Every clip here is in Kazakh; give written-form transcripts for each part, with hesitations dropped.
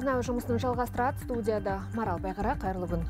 Арна жұмысын жалғастырады. Студияда Марал Байғара, қайырлы күн.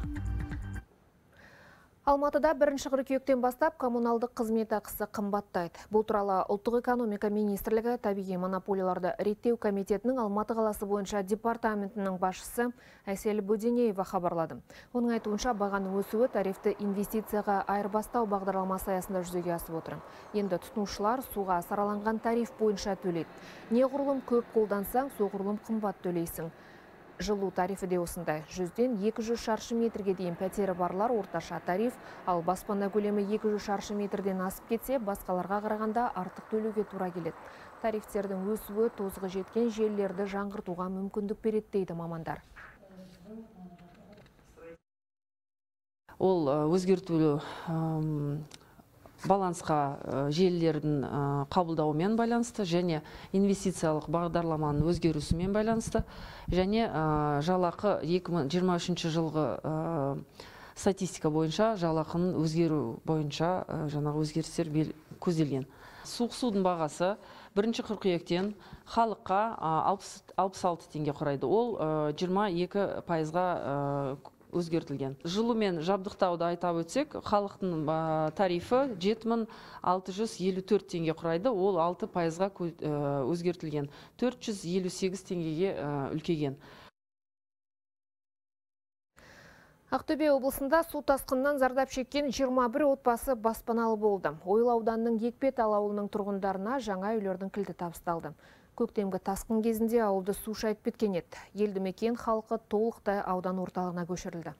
Алматыда 1 қыркүйектен бастап коммуналдық қызмет ақысы қымбаттайды. Бұл туралы Ұлттық экономика министрлігі табиғи монополияларды реттеу комитетінің Алматы қаласы бойынша департаментінің басшысы Әсел Бөденеева хабарлады. Оның айтуынша бағаның өсуі тарифті инвестицияға айырбастау бағдарламасы аясында жүзеге асып отыр. Енді тұтынушылар суға сараланған тариф бойынша төлейді. Неғұрлым көп қолдансаң, соғұрлым қымбат төлейсің. Жылу тарифі де осындай. 100-ден 200 шаршы метрге дейін пәтері барлар орташа тариф, ал баспана көлемі 200 шаршы метрден асып кетсе, басқаларға қарағанда артық төлеуге тура келеді. Тарифтердің өсуі тозығы жеткен желілерді жаңғыртуға мүмкіндік береді дейді мамандар. Ол өзгертулі балансқа желілердің қабылдауымен байланысты және инвестициялық бағдарламаның өзгерісімен байланысты және жалақы 2023 жылғы статистика бойынша жалақының өзгеру бойынша жаңағы өзгерістер көзделген. Суық судың бағасы 1 қыркүйектен халыққа 66 теңге құрайды. Ол 22%-ға өзгертілген. Жылумен жабдықтауды айтап өтсек, халықтың тарифі 7654 теңге құрайды. Ол 6%-ға өзгертілген. 458 теңгеге үлкейген. Ақтөбе облысында су тасқынынан зардап шеккен 21 отбасы баспаналы болды. Ойыл ауданының Екпетал ауылының тұрғындарына жаңа үйлердің кілті табысталды. Көктемгі тасқын кезінде ауылды су шайып кеткен еді. Елді мекен халқы толықтай аудан орталығына көшірілді.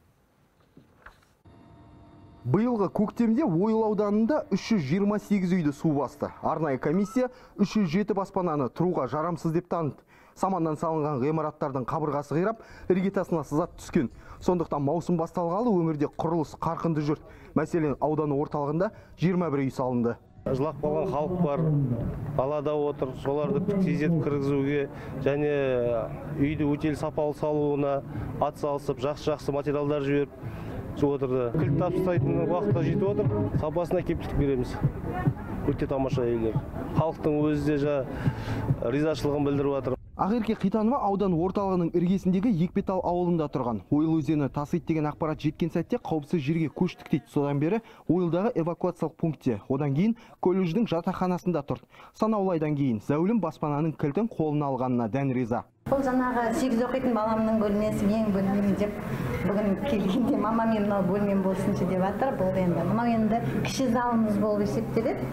Биылғы көктемде Ойыл ауданында 328 үйді су басты. Арнайы комиссия 307 баспананы тұруға жарамсыз деп таныды. Саманнан салынған ғимараттардың қабырғасы қирап, іргетасына сызат түскен. Сондықтан маусым басталғалы өңірде құрылыс қарқынды жүр. Мәселен, аудан орталығында 21 үй салынды. Жылап қалған халық бар, алада отыр, соларды тездетіп кіргізуге және үйді өтел сапалы салуына атсалысып, жақсы материалдар жіберіп отырды. Кілт табыстайтын уақытта жетіп отыр, сапасына кепілдік береміз. Өте тамаша үйлер. Халықтың өзі де ризашылығын білдіріп жатыр. Ақерке Қитанова аудан орталығының іргесіндегі Екпетал ауылында тұрған. Ойыл өзені тасиды деген ақпарат жеткен сәтте қауіпсіз жерге көштік дейді. Содан бері Ойылдағы эвакуациялық пунктте, одан кейін колледждің жатақханасында тұрды. Санаулы айдан кейін зәулім баспананың кілтін қолына алғанына дән риза. Бұл жаңағы 8 оқитын баламның бөлмесі, менің бөлмем деп бүгін келгенде мама мен мынау бөлмем болсыншы деп жатыр. Бұл енді мынау енді кіші залымыз болып есептеледі.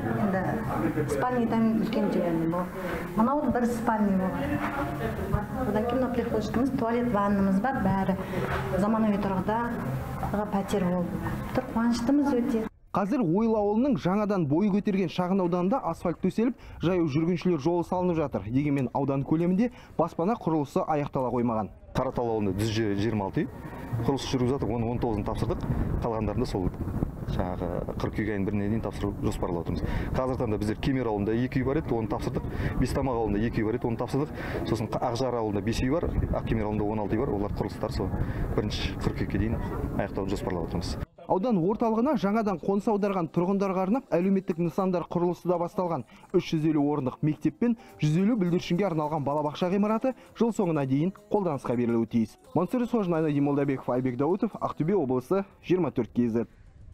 Енді спальныйдан үлкен жүрген бұл. Мынау бір спальный болады. Одан кейін прихожкамыз, туалет, ваннамыз бар, бәрі заманауи тұрғыда пәтер болып тұр. Қуаныштымыз өте. Қазір Ойыл ауылының жаңадан бой көтерген шағын ауданында асфальт төселіп, жаяу жүргіншілер жолы салынып жатыр. Дегенмен аудан көлемінде баспана құрылысы аяқтала қоймаған. Қаратал ауылында 126 үй құрылыс жүргізіп жатыр. Оның 19-ын тапсырдық. Қалғандарында сол жаңағы қыркүйек айының 1-іне дейін тапсыру жоспарлап отырмыз. Қазіргі таңда біздер Кемер ауылында 2 үй бар еді, оны тапсырдық. Бестамақ ауылында 2 үй бар еді, оны тапсырдық. Сосын Ақжар ауылында 5 үй бар, Ақкемер ауылында 16 үй бар. Олар құрылыстар сол 1 қыркүйекке дейін аяқтауды жоспарлап отырмыз. Аудан орталығына жаңадан қоныс аударған тұрғындарға арнап әлеуметтік нысандар құрылысы да басталған. 350 орындық мектеп пен 150 бүлдіршінге арналған балабақша ғимараты жыл соңына дейін қолданысқа берілуі тиіс. Мансұр Сожин, Айнадин Молдабеков, Айбек Даутов, Ақтөбе облысы, 24 KZ.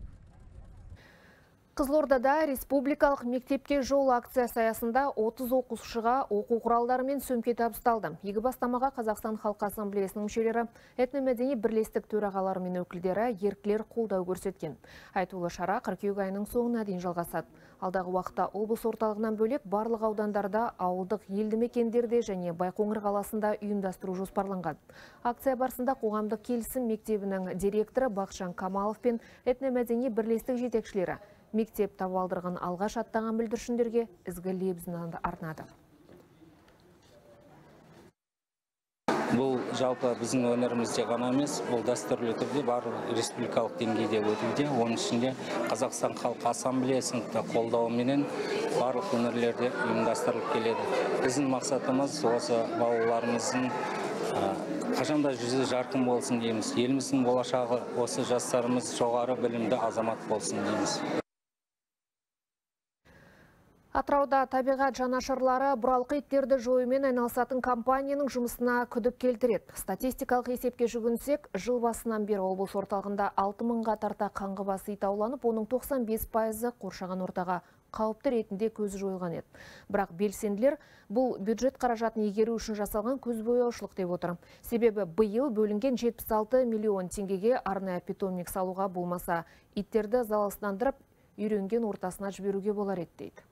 Қызылордада республикалық мектепке жол акциясы аясында 30 оқушыға оқу құралдары мен сөмке табысталды. Игі бастамаға Қазақстан Халқы Ассамблеясының мүшелері, этномәдени бірлестік төрағалары мен өкілдері еріктілер қолдау көрсеткен. Айтулы шара қыркүйек айының соңына дейін жалғасады. Алдағы уақытта облыс орталығынан бөлек барлық аудандарда, ауылдық елді мекендерде және Байқоңыр қаласында ұйымдастыру жоспарланған. Акция барысында қоғамдық келісім мектебінің директоры Бақшан Камалов пен этномәдени бірлестік жетекшілері мектеп табалдырығын алғаш аттаған бүлдіршіндерге ізгі лебізін арнады. Бұл жалпы біздің өңірімізде ғана емес, бұл дәстүрлі түрде барлық республикалық деңгейде өтуде. Оның ішінде Қазақстан Халқы Ассамблеясының қолдауыменен барлық өңірлерде ұйымдастырылып келеді. Біздің мақсатымыз осы балаларымыздың қашанда жүзі жарқын болсын дейміз. Еліміздің болашағы осы жастарымыз жоғары білімді азамат болсын дейміз. Атырауда табиғат жанашырлары бұралқы иттерді жоюмен айналысатын компанияның жұмысына күдік келтіреді. Статистикалық есепке жүгінсек, жыл басынан бері облыс орталығында 6000-ға тарта қаңғыбас ит ауланып, оның 95%-і қоршаған ортаға қауіпті ретінде көз жойылған еді. Бірақ белсенділер бұл бюджет қаражатын игеру үшін жасалған көзбояушылық деп отыр. Себебі биыл бөлінген 76 миллион теңгеге арнайы питомник салуға болмаса, иттерді залалсыздандырып, үйренген ортасына жіберуге болар еді дейді.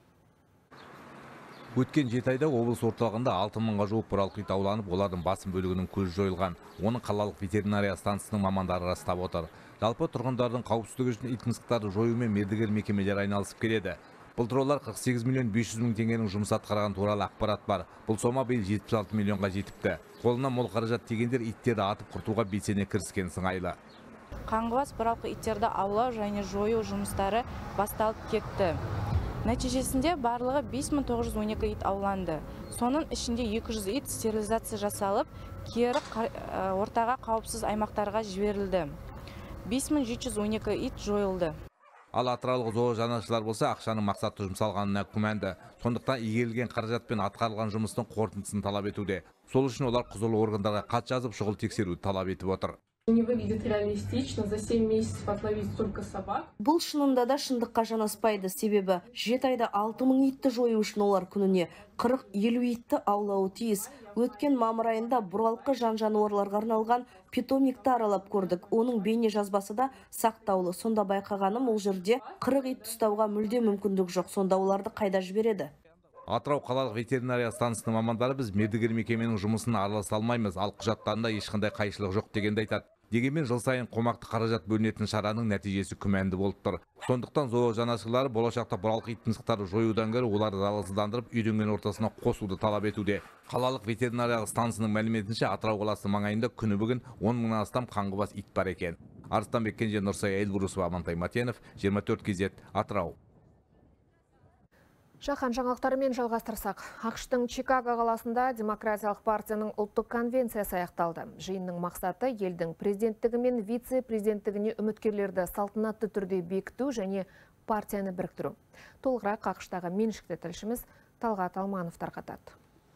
Өткен 7 айда облыс орталығында 6000-ға жуық бұралқы ит ауланып, олардың басым бөлігінің көз жойылған. Оны қалалық ветеринария станциясының мамандары растап отыр. Жалпы тұрғындардың қауіпсіздігі үшін ит мысықтарды жоюмен мердігер мекемелер айналысып келеді. Былтыр олар 48 миллион 500 мың теңгенің жұмыс атқарған туралы ақпарат бар. Бұл сома биыл 76 миллионға жетіпті. Қолына мол қаражат тигендер иттерді атып құртуға белсене кіріскен сыңайлы. Қаңғыбас бұралқы иттерді аулау және жою жұмыстары басталып кетті. Нәтижесінде барлығы 5912 ит ауланды. Соның ішінде 200 ит стерилизация жасалып, кері ортаға қауіпсіз аймақтарға жіберілді. 5712 ит жойылды. Ал атыраулық зоожанашылар болса ақшаның мақсатты жұмсалғанына күмәнді. Сондықтан игерілген қаражатпен атқарылған жұмыстың қорытындысын талап етуде. Сол үшін олар құзырлы органдарға хат жазып шұғыл тексеру талап етіп отыр. Не выглядит реалистично за 7 месяцев отловить столько собак. Бұл шынында да шындыққа жанаспайды, себебі 7 айда 6000 итті жою үшін олар күніне 40-50 итті аулауы тиіс. Өткен мамыр айында бұралқы жан-жануарларға арналған питомникті аралап көрдік. Оның бейне жазбасы да сақтаулы. Сонда байқағаным, ол жерде 40 ит ұстауға мүлде мүмкіндік жоқ. Сонда оларды қайда жібереді? Атырау қалалық ветеринария станциясының мамандары біз мердігер мекеменің жұмысына араласа алмаймыз, ал құжаттарында ешқандай қайшылық жоқ дегенді айтады. Дегенмен жыл сайын қомақты қаражат бөлінетін шараның нәтижесі күмәнді болып тұр. Сондықтан зоожанашырлары болашақта бұралқы ит мысықтарды жоюдан гөрі оларды залалсыздандырып, үйренген ортасына қосуды талап етуде. Қалалық ветеринариялық станциясының мәліметінше Атырау қаласы маңайында күні бүгін 10 мыңнан астам қаңғыбас ит бар екен. Арыстанбек Кенже, Нұрсая Эльбурусова, Амантай Матенов, 24 KZ, Атырау. Жаһан жаңалықтарымен жалғастырсақ, ақш-тың Чикаго қаласында Демократиялық партияның ұлттық конвенциясы аяқталды. Жиынның мақсаты елдің президенттігі мен вице-президенттігіне үміткерлерді салтанатты түрде бекіту және партияны біріктіру. Толығырақ ақш-тағы меншікті тілшіміз Талғат Алманов тарқатады.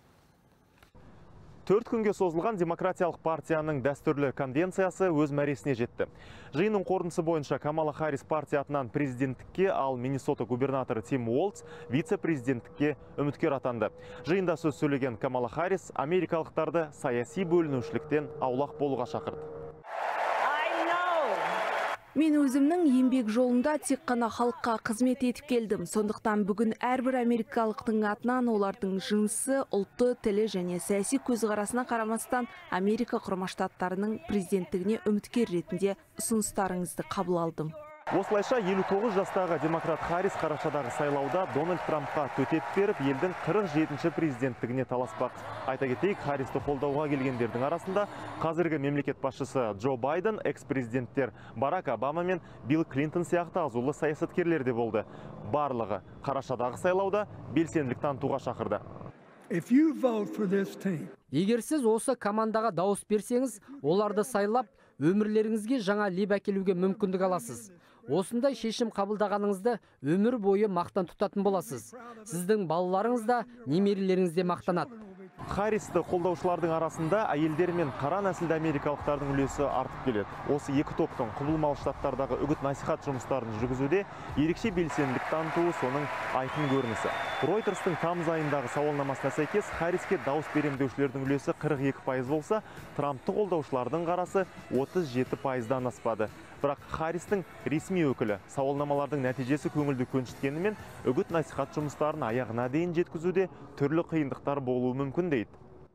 4 күнге созылған Демократиялық партияның дәстүрлі конвенциясы өз мәресіне жетті. Жиынның қорытындысы бойынша Камала Харрис партия атынан президенттікке, ал Миннесота губернаторы Тим Уолтс вице-президенттікке үміткер атанды. Жиында сөз сөйлеген Камала Харрис америкалықтарды саяси бөлінушіліктен аулақ болуға шақырды. Мен өзімнің еңбек жолында тек қана халыққа қызмет етіп келдім. Сондықтан бүгін әрбір америкалықтың атынан олардың жынысы, ұлты, тілі және саяси көзқарасына қарамастан Америка Құрама Штаттарының президенттігіне үміткер ретінде ұсыныстарыңызды қабыл алдым. Осылайша 59 жастағы демократ Харрис қарашадағы сайлауда Дональд Трампқа төтеп беріп, елдің 47-ші президенттігіне таласпақ. Айта кетейік, Харристі қолдауға келгендердің арасында қазіргі мемлекет басшысы Джо Байден, экс-президенттер Барак Обама мен Билл Клинтон сияқты азулы саясаткерлер де болды. Барлығы қарашадағы сайлауда белсенділік танытуға шақырды. Егер сіз осы командаға дауыс берсеңіз, оларды сайлап, өмірлеріңізге жаңа леп әкелуге мүмкіндік аласыз. Осындай шешім қабылдағаныңызды өмір бойы мақтан тұтатын боласыз. Сіздің балаларыңыз да, немерелеріңіз де мақтанады. Харристі қолдаушылардың арасында әйелдер мен қара нәсілді америкалықтардың үлесі артып келеді. Осы екі топтың құбылмалы штаттардағы үгіт-насихат жұмыстарын жүргізуде ерекше белсенділік танытуы соның айқын көрінісі. Ройтерстың тамыз айындағы сауалнамасына сәйкес Харриске дауыс берем деушілердің үлесі 42% болса, Трампты қолдаушылардың қарасы 37%-дан аспады. Бірақ Харристің ресми өкілі сауалнамалардың нәтижесі көңілді көншіткенімен үгіт-насихат жұмыстарын аяғына дейін жеткізуде түрлі қиындықтар болуы мүмкін дейді.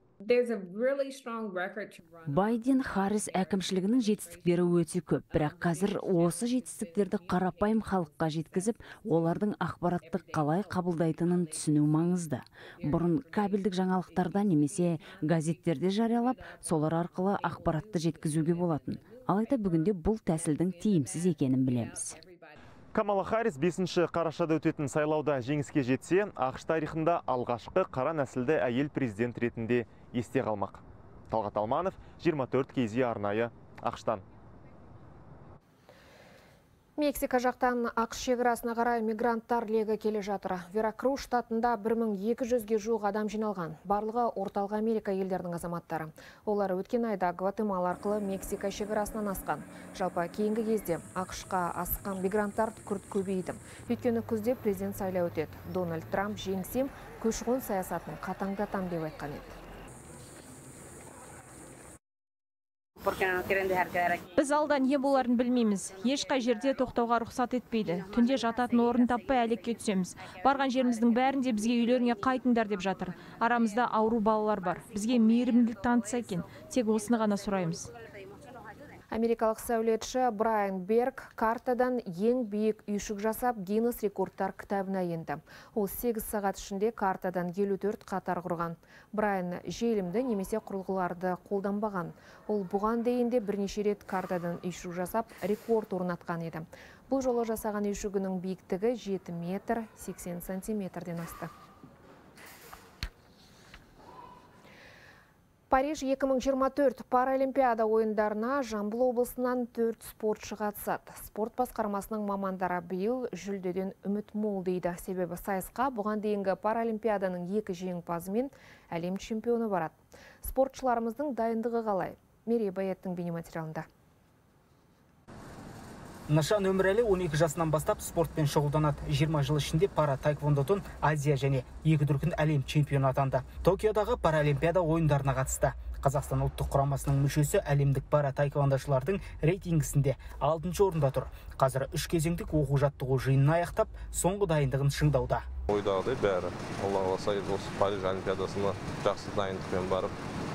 Байден Харрис әкімшілігінің жетістіктері өте көп, бірақ қазір осы жетістіктерді қарапайым халыққа жеткізіп, олардың ақпараттық қалай қабылдайтынын түсіну маңызды. Бұрын кабельдік жаңалықтарда немесе газеттерде жариялап, солар арқылы ақпаратты жеткізуге болатын. Алайда бүгінде бұл тәсілдің тиімсіз екенін білеміз. Камала Харрис 5-ші қарашада өтетін сайлауда жеңіске жетсе, ақш тарихында алғашқы қара нәсілді әйел президент ретінде есте қалмақ. Талғат Алманов, 24 KZ арнайы, ақштан. Мексика жақтан ақш шекарасына қарай мигранттар легі келе жатыр. Веракрус штатында 1200-ге жуық адам жиналған. Барлығы орталық Америка елдерінің азаматтары. Олар өткен айда Гватемала арқылы Мексика шекарасынан асқан. Жалпы кейінгі кезде ақшқа асқан мигранттар күрт көбейді. Өйткені күзде президент сайлауы өтеді. Дональд Трамп жеңсем көші-қон саясатын қатаңдатам деп айтқан еді. Біз алда не боларын білмейміз. Ешқай жерде тоқтауға рұқсат етпейді. Түнде жататын орын таппай әлекке түсеміз. Барған жеріміздің бәрінде бізге үйлеріңе қайтыңдар деп жатыр. Арамызда ауру балалар бар. Бізге мейірімділік танытса екен. Тек осыны ғана сұраймыз. Америкалық сәулетші Брайан Берг картадан ең биік үйшік жасап Гиннес рекордтар кітабына енді. Ол 8 сағат ішінде картадан 54 қатар құрған. Брайан желімді немесе құрылғыларды қолданбаған. Ол бұған дейінде бірнеше рет картадан үйшік жасап рекорд орнатқан еді. Бұл жолы жасаған үйшігінің биіктігі 7 метр 80 сантиметрден асты. Париж 2024 Паралимпиада ойындарына Жамбыл облысынан 4 спортшы қатысады. Спорт басқармасының мамандары биыл жүлдеден үміт мол дейді. Себебі сайысқа бұған дейінгі Паралимпиаданың 2 жеңімпазы мен әлем чемпионы барады. Спортшыларымыздың дайындығы қалай? Мерей Баяттың бейнематериалында. Нышан Өмірәлі 12 жасынан бастап спортпен шұғылданады. 20 жыл ішінде пара таеквондодан Азия және 2 дүркін әлем чемпионы атанды. Токиодағы Паралимпиада ойындарына қатысты. Қазақстан ұлттық құрамасының мүшесі әлемдік пара таеквондошылардың рейтингісінде 6-шы орында тұр. Қазір 3 кезеңдік оқу-жаттығу жиынын аяқтап, соңғы дайындығын шыңдауда. Ойдағыдай бәрі. Алла қаласа осы Париж олимпиадасына жақсы дайындықпен барып,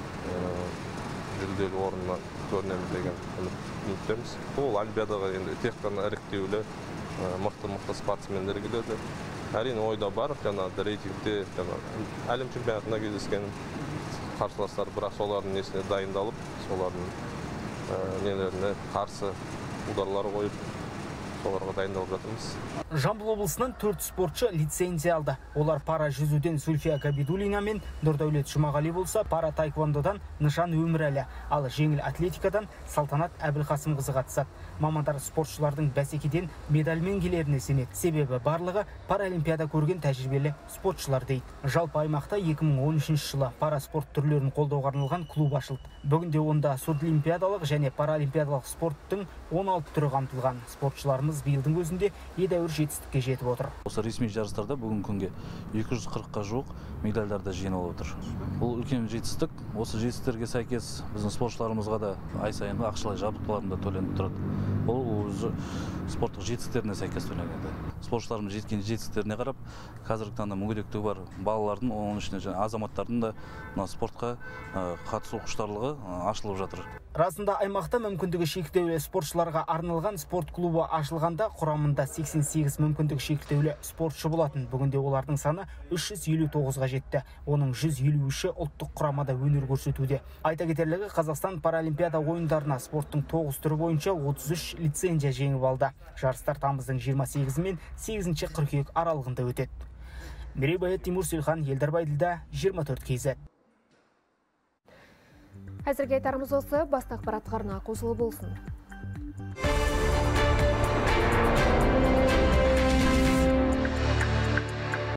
жүлделі орнына көрінеміз деген үміттеміз. Ол олимпиадаға енді тек қана іріктеулі мықты спортсмендер келеді. Әрине ойда бар, жаңағы рейтингте әлем чемпионатына кездескен қарсыластар, бірақ солардың несіне дайындалып, солардың нелеріне қарсы ударлар қойып, соларға дайындалып жатырмыз. Жамбыл облысынан 4 спортшы лицензия алды. Олар пара жүзуден Зульфия Габидулина мен Нұрдәулет Жұмағали болса, пара таеквондодан Нышан Өмірәлі, ал жеңіл атлетикадан Салтанат Әбілқасымқызы қатысады. Мамандар спортшылардың бәсекеден медальмен келеріне сенеді. Себебі барлығы Паралимпиада көрген тәжірибелі спортшылар дейді. Жалпы аймақта 2013 жылы пара спорт түрлерін қолдауға арналған клуб ашылды. Бүгінде онда судлимпиадалық және паралимпиадалық спорттың 16 түрі қамтылған. Спортшыларымыз биылдың өзінде едәуір жетістікке жетіп отыр. Осы ресми жарыстарда бүгінгі күнге 240-қа жуық медальдарды жинап отыр. Бұл үлкен жетістік. Осы жетістіктерге сәйкес біздің спортшыларымызға да ай сайын ақшалай жабдықталарын да төленіп тұрады. Бұл спорттық жетістіктеріне сәйкес төленеді. Спортшыларымыз жеткен жетістіктеріне қарап, қазіргі таңда мүгедектігі бар балалардың, оның ішінде азаматтардың да спортқа қатысу құштарлығы ашылып жатыр. Расында аймақта мүмкіндігі шектеулі спортшыларға арналған спорт клубы ашылғанда құрамында 88 мүмкіндігі шектеулі спортшы болатын. Бүгінде олардың саны 359-ға жетті. Оның 153-і ұлттық құрамада өнер көрсетуде. Айта кетерлігі, Қазақстан Паралимпиада ойындарына спорттың 9 түрі бойынша 33 лицензия жеңіп алды. Жарыстар тамыздың 28 мен 8 қыркүйек аралығында өтеді. Мерей Баят, Тимур Сейлхан, Елдар Байділда, 24 KZ. Әзірге айтарымыз осы, басты ақпарат арна қосылы болсын.